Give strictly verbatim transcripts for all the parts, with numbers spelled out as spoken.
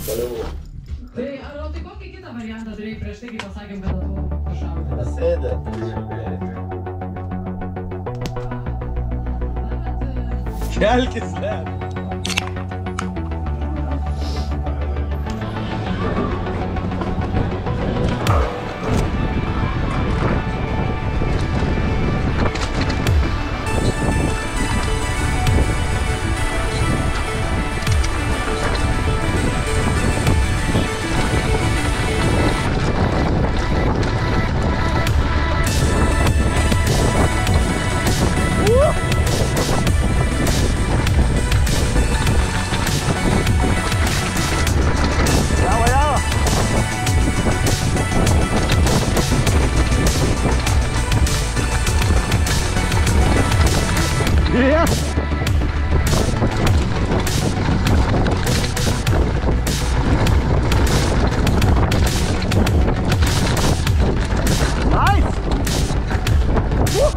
Toliau buvo. Tai ar o tai kokį kitą variantą turėjai prieš tai, kai pasakėm, kad tu pašaudai? Pasėdė, tai žiūrėjai. Kelkis, ne? Yeah. Nice. Woo.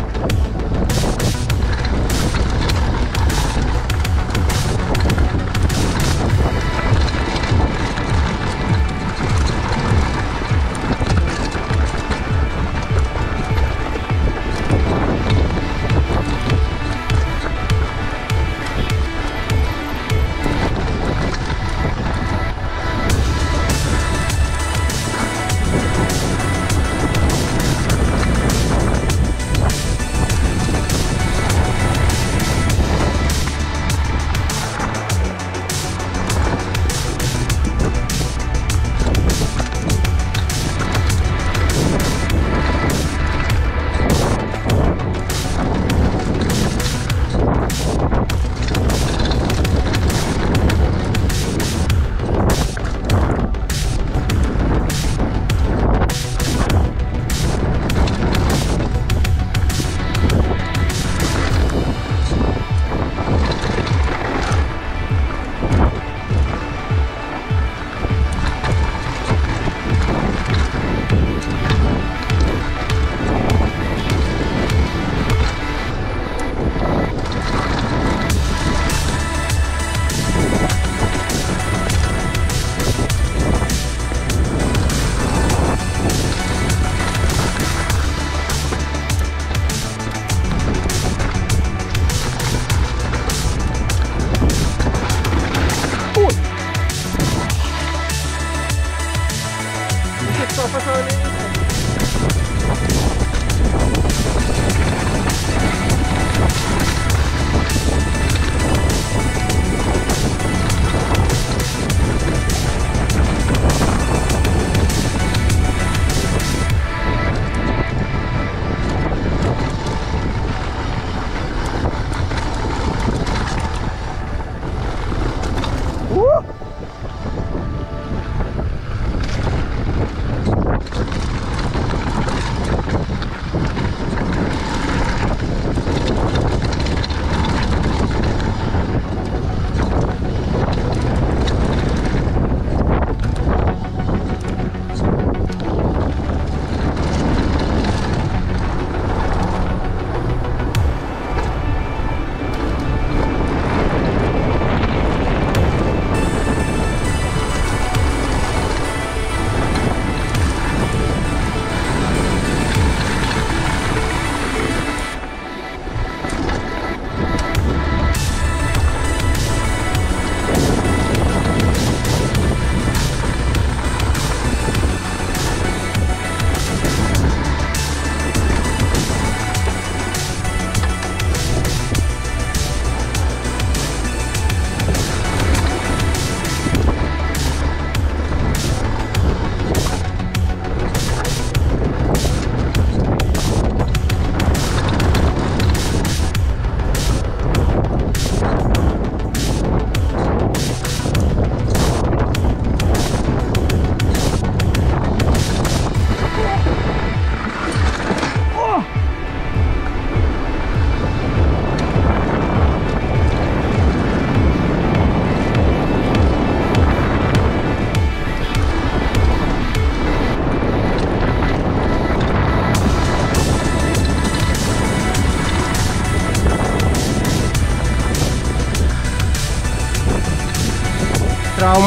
Woo!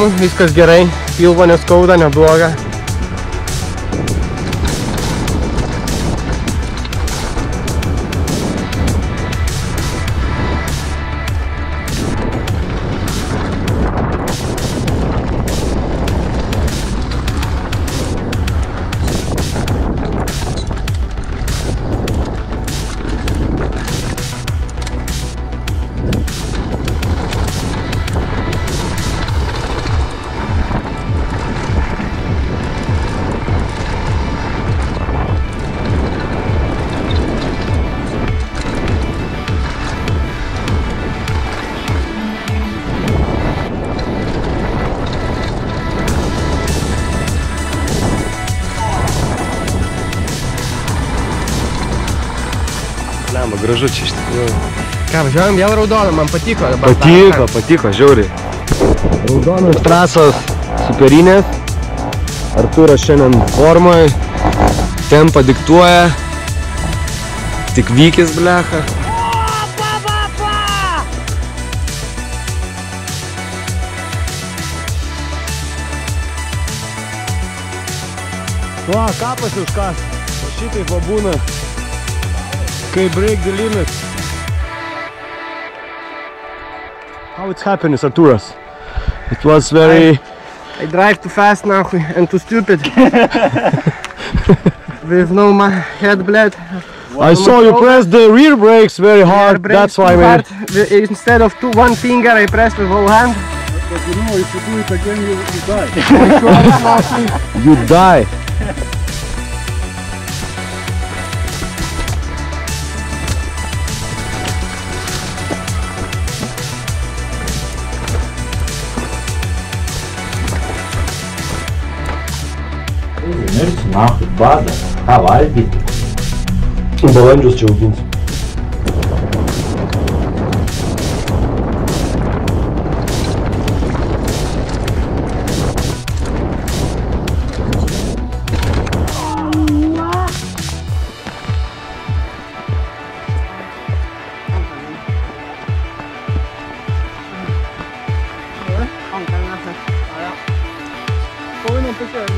ramu, viskas gerai, pilvo neskauda, nebloga. Lemba, gražu čia iš tikrųjų. Ką, važiuojam vėl raudoną, man patiko dabar. Patiko, patiko, žiauriai. Raudonas trasos superinės. Artūras šiandien formoj. Tempą diktuoja. Tik vykis, blecha. Va, kapas užkas. Šitai pabūna. Kai break the limit. How it's happened, Artūras? It was very... I drive too fast now and too stupid. With no my head bled. I saw you press the rear brakes very hard, that's why man. Instead of two, one finger I pressed with whole hand. But you know, if you do it again, you, you die. You die. Mirsi, naftu, bada. Ką valgyti? Balandžius čia auginsiu. Får vi någon på kör?